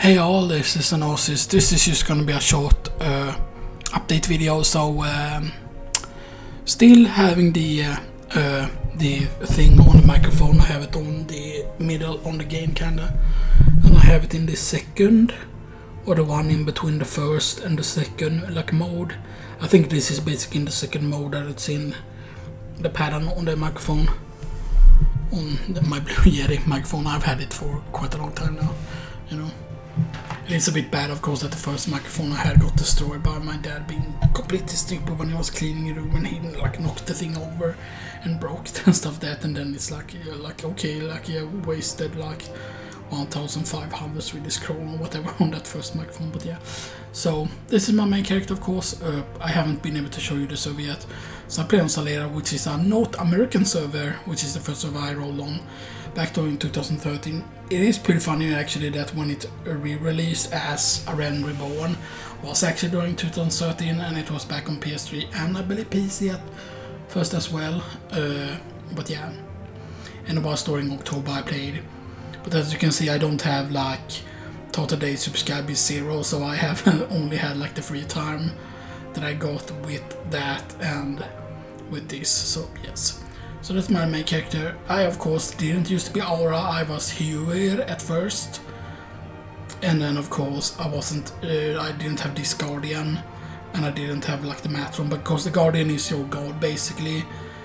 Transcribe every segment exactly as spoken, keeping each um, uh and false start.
Hey all, this is Anosis. This is just gonna be a short uh, update video. So um, still having the uh, uh, the thing on the microphone. I have it on the middle on the gain kinda, and I have it in the second, or the one in between the first and the second like mode. I think this is basically in the second mode that it's in the pattern on the microphone. On the, my Blue Yeti microphone. I've had it for quite a long time now, you know. And it's a bit bad, of course, that the first microphone I had got destroyed by my dad being completely stupid when he was cleaning the room, and he like knocked the thing over and broke it and stuff that. And then it's like, you're like okay, like you yeah, wasted like one thousand five hundred Swedish krona or whatever on that first microphone. But yeah, so this is my main character, of course. Uh, I haven't been able to show you the server yet. So I play on Salera, which is a North American server, which is the first server I rolled on back in two thousand thirteen. It is pretty funny actually that when it re-released as A Realm Reborn was actually during two thousand thirteen, and it was back on P S three and I believe P C at first as well. Uh, but yeah, and it was during October I played. But as you can see, I don't have like total days subscribe is zero, so I have only had like the free time that I got with that and with this. So yes. So that's my main character. I of course didn't used to be Aura, I was Huir at first. And then of course I wasn't, uh, I didn't have this Guardian. And I didn't have like the Matron, because the Guardian is your god basically,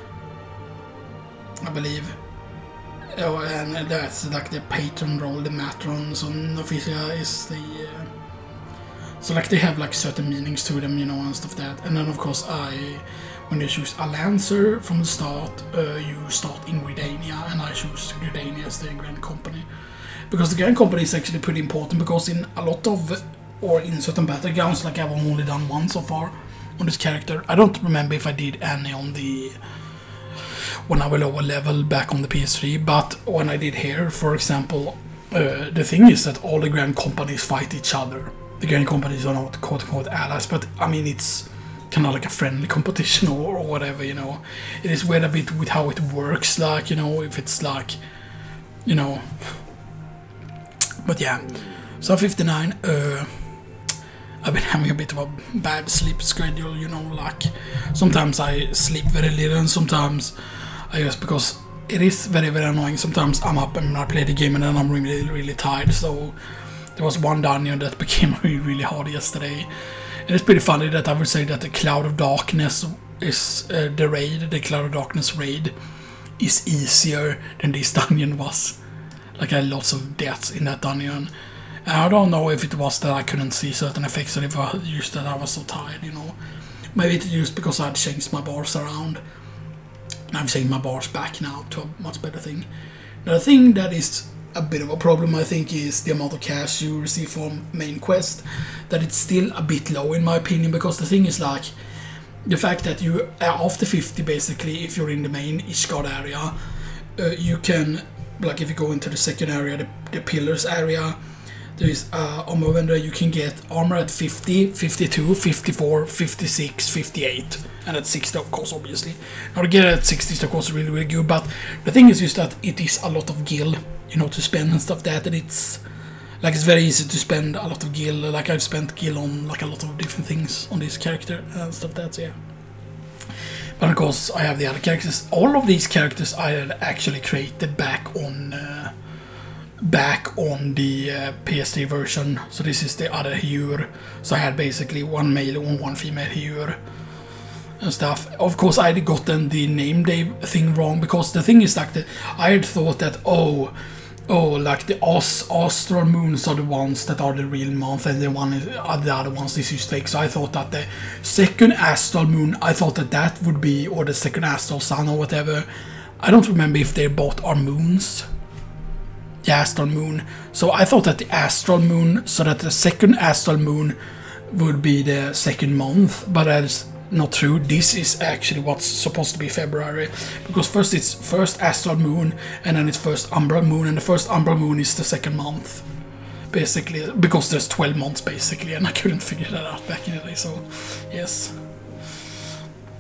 I believe. Oh, and that's like the patron role, the Matron. So Nofisia is the... Uh, so like they have like certain meanings to them, you know, and stuff that. And then of course I... When you choose a Lancer from the start, uh, you start in Gridania, and I choose Gridania as the Grand Company. Because the Grand Company is actually pretty important, because in a lot of, or in certain battlegrounds, like I've only done one so far on this character. I don't remember if I did any on the, when I was lower level back on the P S three, but when I did here, for example, uh, the thing is that all the Grand Companies fight each other. The Grand Companies are not quote-unquote allies, but I mean it's kind of like a friendly competition or, or whatever, you know. It is weird a bit with how it works, like, you know, if it's like, you know. But yeah, so fifty-nine, uh, I've been having a bit of a bad sleep schedule, you know, like sometimes I sleep very little and sometimes I just, because it is very very annoying, sometimes I'm up and I play the game and then I'm really really tired. So there was one dungeon that became really really hard yesterday. And it's pretty funny that I would say that the Cloud of Darkness is uh, the raid, the Cloud of Darkness raid is easier than this dungeon was. Like I had lots of deaths in that dungeon. And I don't know if it was that I couldn't see certain effects, or if I used that I was so tired, you know. Maybe it's just because I'd changed my bars around. And I've changed my bars back now to a much better thing. Now the thing that is a bit of a problem, I think, is the amount of cash you receive from main quest. That it's still a bit low in my opinion, because the thing is like the fact that you after fifty basically, if you're in the main Ishgard area, uh, you can, like if you go into the second area, the, the pillars area, there is uh, armor vendor, you can get armor at fifty, fifty-two, fifty-four, fifty-six, fifty-eight, and at sixty of course obviously. Now to get it at sixty is of course really really good, but the thing is just that it is a lot of gil, you know, to spend and stuff that, and it's like it's very easy to spend a lot of gil. Like I've spent gil on like a lot of different things on this character and stuff that, so yeah. But of course I have the other characters. All of these characters I had actually created back on uh, back on the uh, P S three version. So this is the other Hyur. So I had basically one male and one female Hyur and stuff. Of course I had gotten the name day thing wrong, because the thing is like that I had thought that oh oh like the Os astral moons are the ones that are the real month, and the one is uh, the other ones is just fake. So I thought that the second astral moon, I thought that that would be, or the second astral sun or whatever. I don't remember if they both are moons. The astral moon. So I thought that the astral moon, so that the second astral moon would be the second month, but that is not true. This is actually what's supposed to be February, because first it's first astral moon and then it's first umbral moon, and the first umbral moon is the second month basically, because there's twelve months basically, and I couldn't figure that out back in the day. So yes,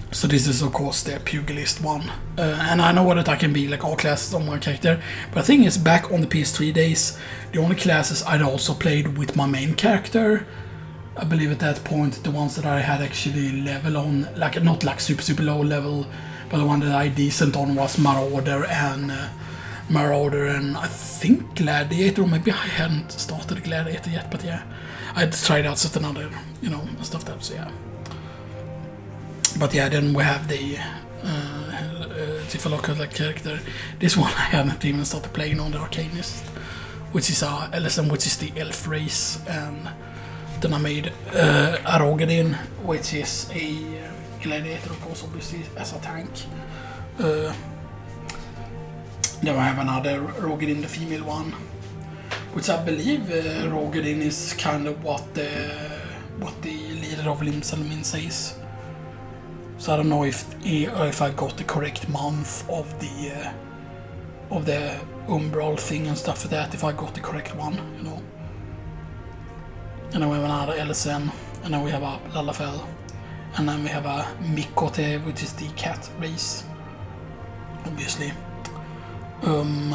So this is of course the pugilist one, uh, and I know that I can be like all classes on one character, but the thing is, back on the P S three days, the only classes I'd also played with my main character, I believe at that point, the ones that I had actually level on, like not like super super low level, but the one that I decent on was Marauder and uh, Marauder and I think Gladiator, or maybe I hadn't started Gladiator yet, but yeah, I'd tried out certain other, you know, stuff that, so yeah. But yeah, then we have the uh, uh, Tifaloka like character. This one I haven't even started playing on the Arcanist, which is a L S M, which is the elf race, and then I made uh, a Rogadin, which is a gladiator, of course, obviously as a tank. Uh, then I have another Rogadin, the female one, which I believe uh, Rogadin is kind of what the what the leader of Limsalmin says. So I don't know if if I got the correct month of the uh, of the umbral thing and stuff like that. If I got the correct one, you know. And then we have another L S N, and then we have a Lalafell, and then we have a Mikote, which is the cat race, obviously. Um,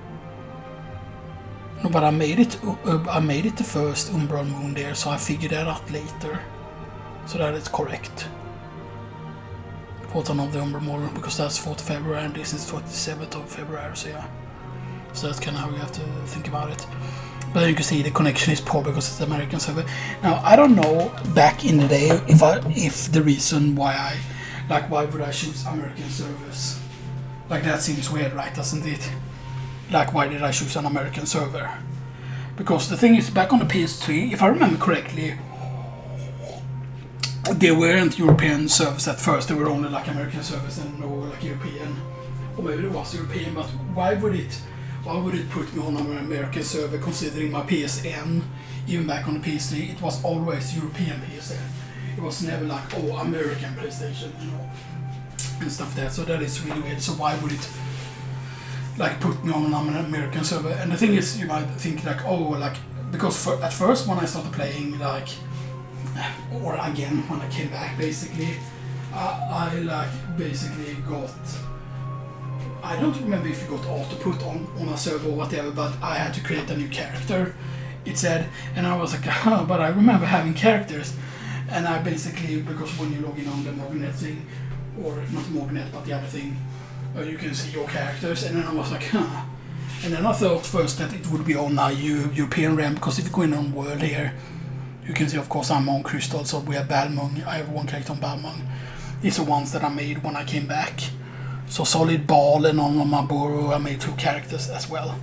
no, but I made it. Uh, I made it the first umbral moon there, so I figured that out later, so that it's correct. fourteenth of the Umbral Moon, because that's fourth of February and this is twenty-seventh of February, so yeah. So that's kind of how you have to think about it. But you can see the connection is poor because it's the American server. Now, I don't know back in the day if I if the reason why I, like why would I choose American servers? Like that seems weird, right, doesn't it? Like why did I choose an American server? Because the thing is, back on the P S three, if I remember correctly, they weren't European servers at first, they were only like American servers and no like European. Or maybe it was European, but why would it why would it put me on an American server considering my P S N, even back on the P S three, it was always European P S N. It was never like, oh, American PlayStation, you know, and stuff like that. So that is really weird. So why would it like put me on an American server? And the thing is, you might think like, oh, like, because for, at first when I started playing, like, or again when I came back, basically I, I like basically got, I don't remember if you got auto put on on a server or whatever, but I had to create a new character, it said, and I was like, huh, but I remember having characters, and I basically, because when you log in on the Mognet thing, or not Mognet but the other thing, uh, you can see your characters, and then I was like, huh, and then I thought first that it would be on a European realm, because if you go in on world here, you can see, of course, I'm on Crystal, so we have Balmung. I have one character on Balmung. These are ones that I made when I came back. So Solid Ball and on Maburu, I made two characters as well.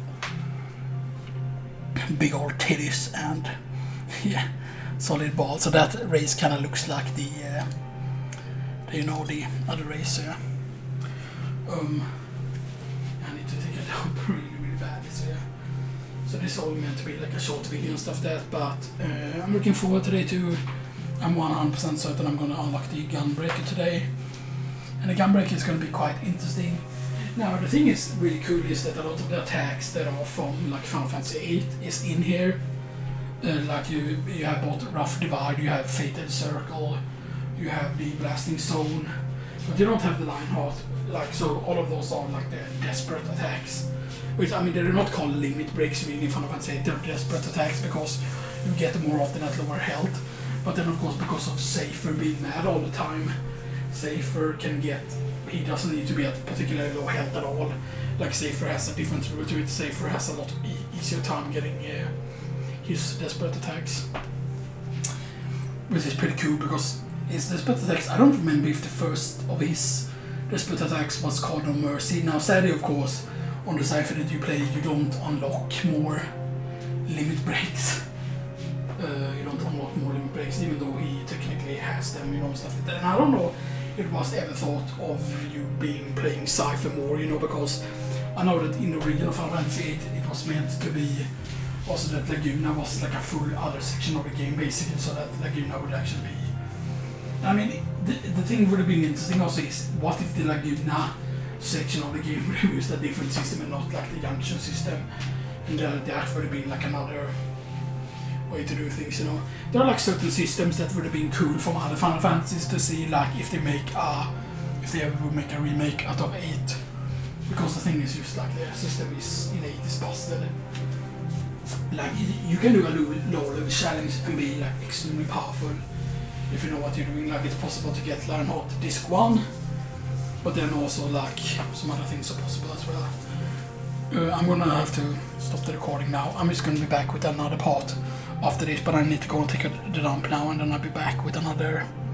Big old titties and yeah, Solid Ball. So that race kind of looks like the, uh, the, you know, the other race. Yeah. Um, I need to take it down really, really badly. So yeah. So this is all meant to be like a short video and stuff like that, but uh, I'm looking forward today to, I'm one hundred percent certain I'm going to unlock the Gunbreaker today. And the Gunbreaker is going to be quite interesting. Now the thing is really cool is that a lot of the attacks that are from like Final Fantasy eight is in here. Uh, like you, you have both Rough Divide, you have Fated Circle, you have the Blasting Zone, but you don't have the Lionheart. Like, so all of those are like the desperate attacks. Which, I mean, they're not called limit breaks really in Final Fantasy eight, they're desperate attacks because you get them more often at lower health. But then of course, because of Safer being mad all the time, Safer can get, he doesn't need to be at particularly low health at all. Like Safer has a different route to it, Safer has a lot e easier time getting uh, his desperate attacks. Which is pretty cool because his desperate attacks, I don't remember if the first of his desperate attacks was called No Mercy. Now sadly, of course, on the Cypher that you play, you don't unlock more limit breaks. Uh, you don't unlock more limit breaks, even though he technically has them, you know, stuff like that. And I don't know if it was ever thought of you being playing Cypher more, you know, because I know that in the original Final Fantasy eight, it was meant to be also that Laguna was like a full other section of the game, basically, so that Laguna would actually be. I mean, the, the thing would have been interesting also is, what if the Laguna section of the game would have used a different system and not like the junction system, and uh, that would have been like another way to do things, you know. There are like certain systems that would have been cool from other Final Fantasies to see, like if they make a, if they ever would make a remake out of eight, because the thing is just like the system is in eight is busted. Like you can do a low level challenge and be like extremely powerful if you know what you're doing. Like it's possible to get Lionheart disc one, but then also like some other things are possible as well. Uh, I'm gonna have to stop the recording now. I'm just gonna be back with another part after this, but I need to go and take a, the dump now, and then I'll be back with another